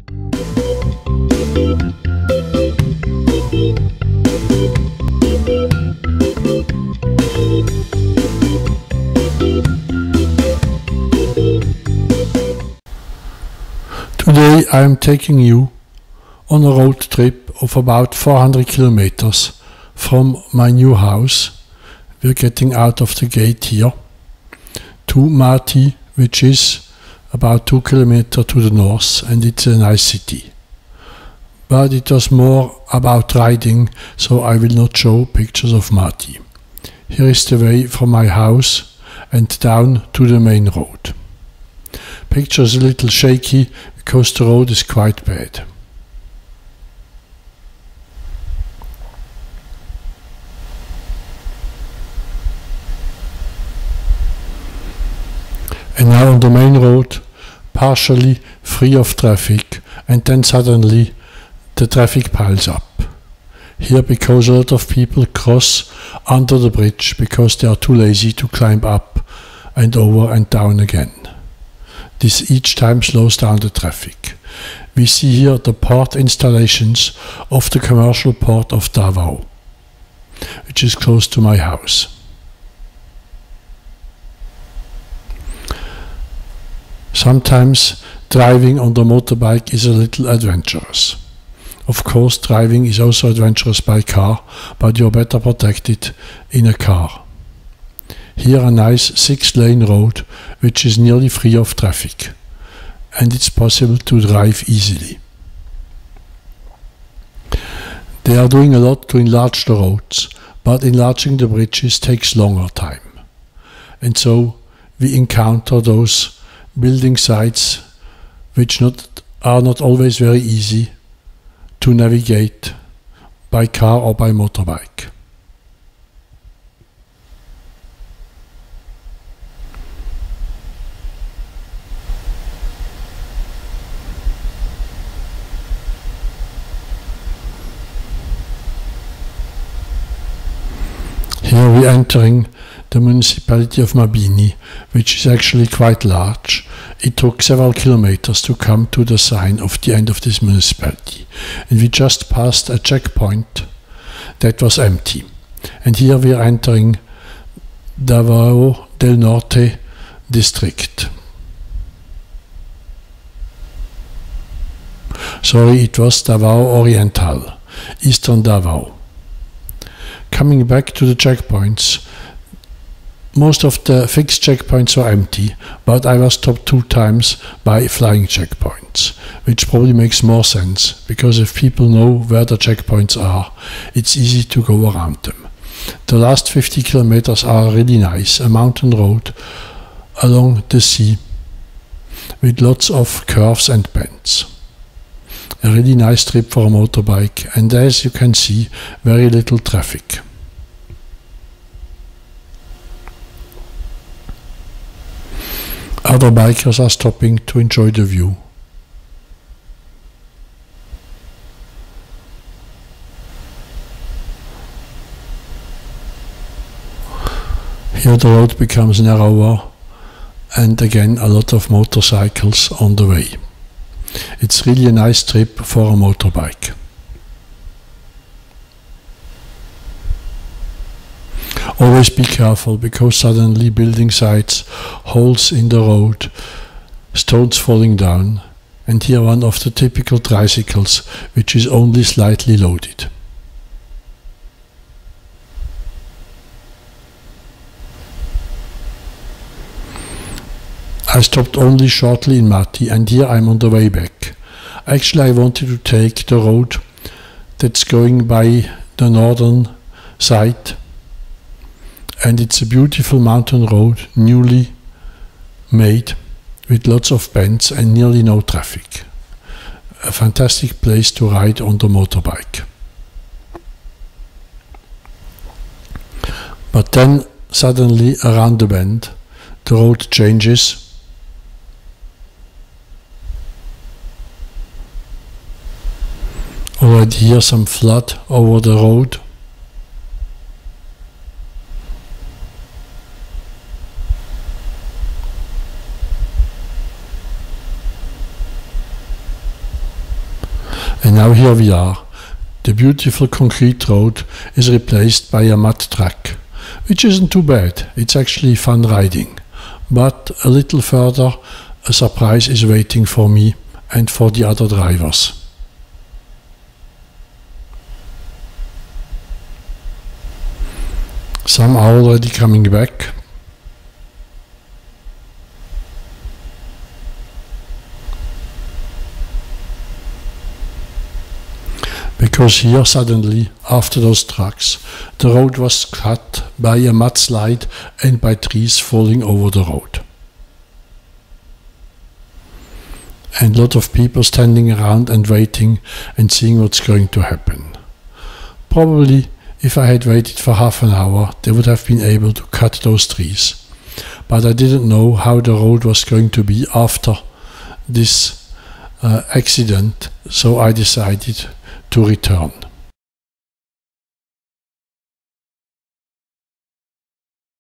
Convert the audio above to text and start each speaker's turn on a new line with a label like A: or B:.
A: Today I am taking you on a road trip of about 400 kilometers from my new house. We're getting out of the gate here to Mati, which is about 2 kilometers to the north, and it's a nice city. But it was more about riding, so I will not show pictures of Mati. Here is the way from my house and down to the main road. Picture is a little shaky because the road is quite bad. And now on the main road, partially free of traffic, and then suddenly the traffic piles up. Here because a lot of people cross under the bridge because they are too lazy to climb up and over and down again. This each time slows down the traffic. We see here the port installations of the commercial port of Davao, which is close to my house. Sometimes driving on the motorbike is a little adventurous. Of course, driving is also adventurous by car, but you're better protected in a car. Here a nice 6-lane road which is nearly free of traffic, and it's possible to drive easily. They are doing a lot to enlarge the roads, but enlarging the bridges takes longer time. And so we encounter those building sites which are not always very easy to navigate by car or by motorbike. Here we are entering the municipality of Mabini, which is actually quite large. It took several kilometers to come to the sign of the end of this municipality. And we just passed a checkpoint that was empty. And here we are entering Davao del Norte district. Sorry, it was Davao Oriental, Eastern Davao. Coming back to the checkpoints, most of the fixed checkpoints were empty, but I was stopped 2 times by flying checkpoints, which probably makes more sense, because if people know where the checkpoints are, it's easy to go around them. The last 50 kilometers are really nice, a mountain road along the sea with lots of curves and bends. A really nice trip for a motorbike, and as you can see, very little traffic. Other bikers are stopping to enjoy the view. Here the road becomes narrower, and again a lot of motorcycles on the way. It's really a nice trip for a motorbike. Always be careful, because suddenly building sites, holes in the road, stones falling down, and here one of the typical tricycles which is only slightly loaded. I stopped only shortly in Mati, and here I'm on the way back. Actually I wanted to take the road that's going by the northern side, and it's a beautiful mountain road, newly made, with lots of bends and nearly no traffic. A fantastic place to ride on the motorbike. But then suddenly around the bend the road changes. Already here some flood over the road. And now here we are. The beautiful concrete road is replaced by a mud track, which isn't too bad. It's actually fun riding. But a little further, a surprise is waiting for me and for the other drivers. Some are already coming back. Because here suddenly, after those trucks, the road was cut by a mudslide and by trees falling over the road. And a lot of people standing around and waiting and seeing what's going to happen. Probably, if I had waited for half an hour, they would have been able to cut those trees. But I didn't know how the road was going to be after this accident, so I decided to return.